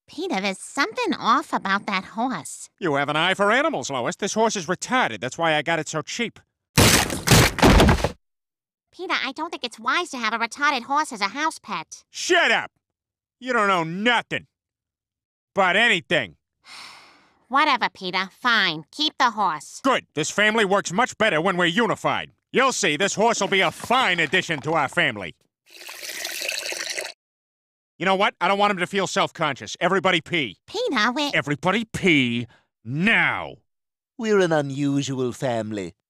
Peter, there's something off about that horse. You have an eye for animals, Lois. This horse is retarded. That's why I got it so cheap. Peter, I don't think it's wise to have a retarded horse as a house pet. Shut up! You don't know nothing. But anything. Whatever, Peter. Fine. Keep the horse. Good. This family works much better when we're unified. You'll see, this horse will be a fine addition to our family. You know what? I don't want him to feel self-conscious. Everybody pee. Peter, Everybody pee now. We're an unusual family.